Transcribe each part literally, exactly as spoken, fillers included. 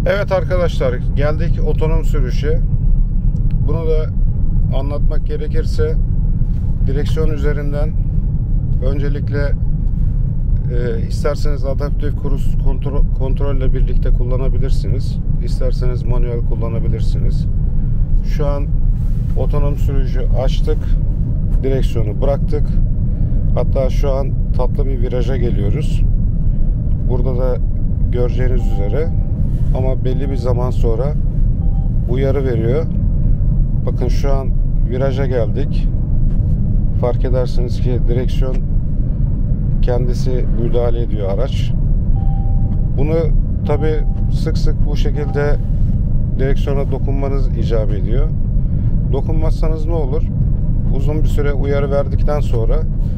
Evet arkadaşlar, geldik otonom sürüşe. Bunu da anlatmak gerekirse direksiyon üzerinden öncelikle e, isterseniz adaptif kruz kontrol, kontrol ile birlikte kullanabilirsiniz. İsterseniz manuel kullanabilirsiniz. Şu an otonom sürücü açtık. Direksiyonu bıraktık. Hatta şu an tatlı bir viraja geliyoruz. Burada da göreceğiniz üzere, ama belli bir zaman sonra uyarı veriyor. Bakın şu an viraja geldik. Fark edersiniz ki direksiyon kendisi müdahale ediyor araç. Bunu tabi sık sık bu şekilde direksiyona dokunmanız icap ediyor. Dokunmazsanız ne olur? Uzun bir süre uyarı verdikten sonra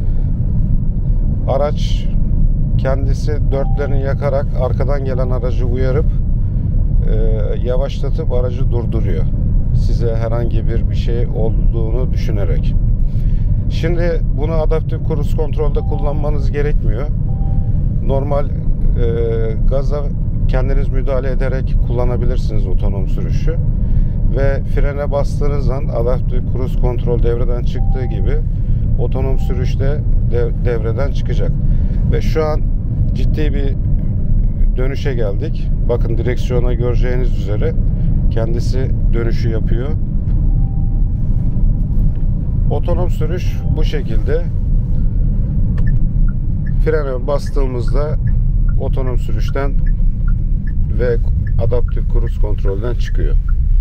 araç kendisi dörtlerini yakarak arkadan gelen aracı uyarıp e, yavaşlatıp aracı durduruyor. Size herhangi bir bir şey olduğunu düşünerek. Şimdi bunu adaptif kruz kontrolde kullanmanız gerekmiyor. Normal e, gaza kendiniz müdahale ederek kullanabilirsiniz otonom sürüşü. Ve frene bastığınız an adaptif kruz kontrol devreden çıktığı gibi otonom sürüşte de, devreden çıkacak. Ve şu an ciddi bir dönüşe geldik. Bakın direksiyona göreceğiniz üzere kendisi dönüşü yapıyor. Otonom sürüş bu şekilde. Frene bastığımızda otonom sürüşten ve adaptif kruz kontrolden çıkıyor.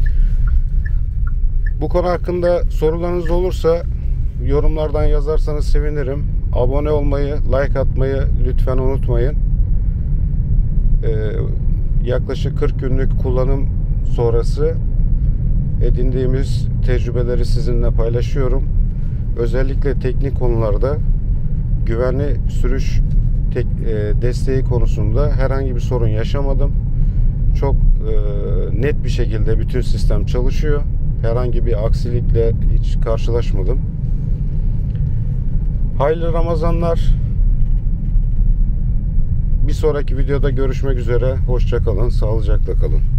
Bu konu hakkında sorularınız olursa yorumlardan yazarsanız sevinirim. Abone olmayı, like atmayı lütfen unutmayın. Ee, yaklaşık kırk günlük kullanım sonrası edindiğimiz tecrübeleri sizinle paylaşıyorum. Özellikle teknik konularda güvenli sürüş tek, e, desteği konusunda herhangi bir sorun yaşamadım. Çok e, net bir şekilde bütün sistem çalışıyor. Herhangi bir aksilikle hiç karşılaşmadım. Hayırlı Ramazanlar. Bir sonraki videoda görüşmek üzere. Hoşça kalın, sağlıcakla kalın.